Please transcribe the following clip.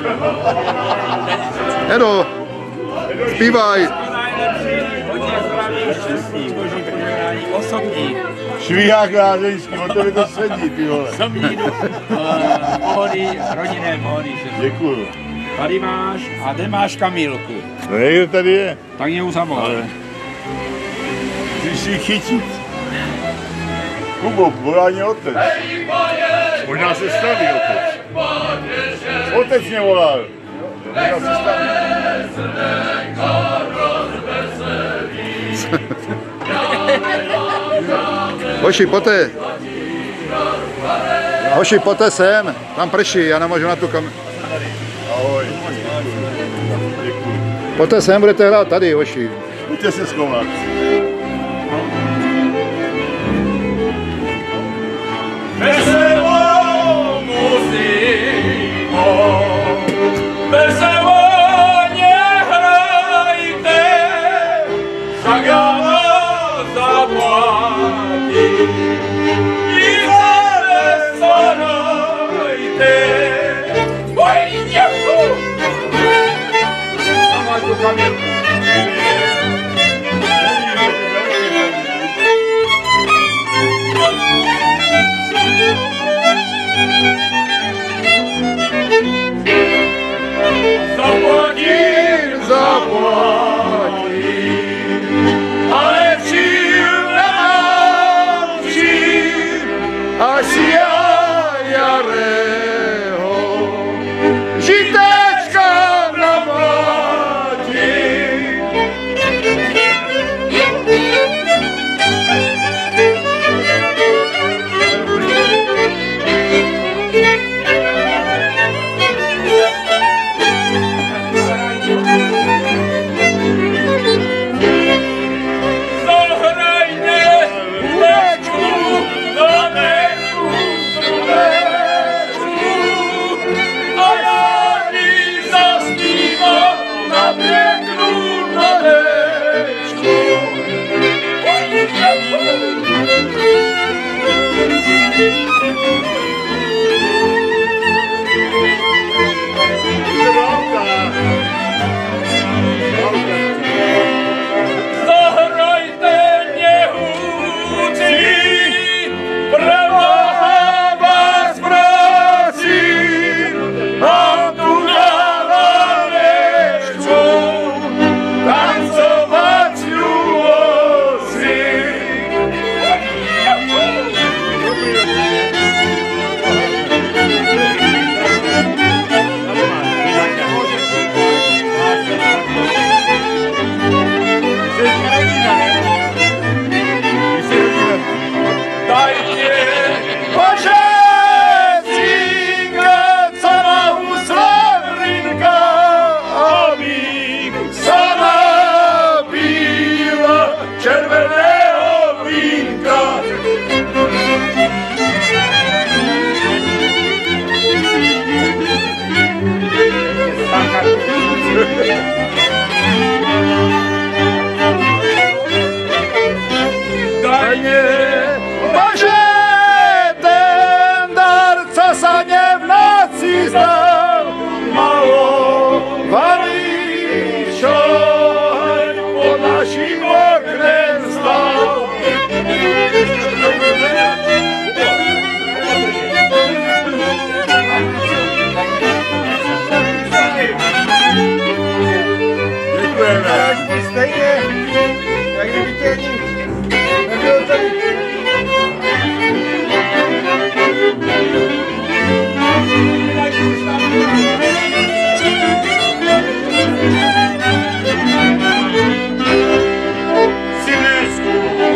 Edo, zpívaj. Švihák lázeňský, o tebe to sedí, ty vole. Samíru, pohody, rodinné pohody. Děkuju. Tady máš a kde máš Kamilku? No někde tady je. Tak mě uzavolal. Musíš si chytit. Kubo, volá mě otec. Možná se staví otec. Otec mě volal. Možná se staví. Hoši, poté. Hoši, poté sem. Tam prší, já nemůžu na tu kameru. Ahoj. Děkuji. Poté sem budete hrát tady, hoši. Buďte se schovat. Veselou muzikou, veselou nehrajte, však já vás zaplatím. I zaveselajte. Oj, děkuju! Tam máš tu Kamilku. Zaplatím, ale čím nemám čím, až já jarého žitečka namlátím.